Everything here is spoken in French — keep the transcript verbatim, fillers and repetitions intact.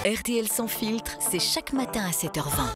R T L sans filtre, c'est chaque matin à sept heures vingt.